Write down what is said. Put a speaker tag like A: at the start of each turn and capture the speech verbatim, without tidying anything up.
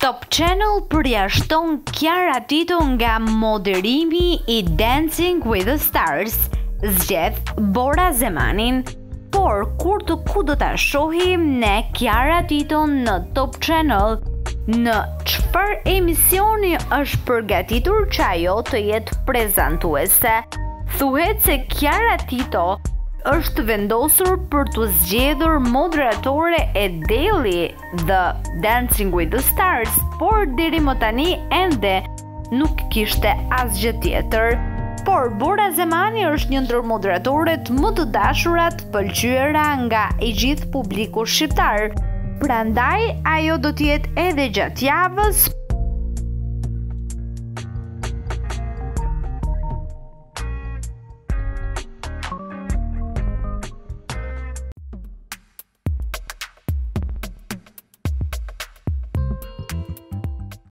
A: Top Channel përjashton Kiarën nga moderimi i Dancing with the Stars, zgjedh Bora Zemanin. Por kur të ku do ta shohim ne Kiarën në Top Channel? Në çfarë emisioni është përgatitur që ajo të jetë prezantuese? Thuhet se Kiarën është vendosur për të zgjedhur moderatore e deli The Dancing with the Stars, por deri më tani ende nuk kishte asgjë tjetër. Por Bora Zemani është një ndër moderatorët më të dashurat, pëlqyera nga i gjithë publiku shqiptar. Prandaj ajo do të jetë edhe gjatë javës,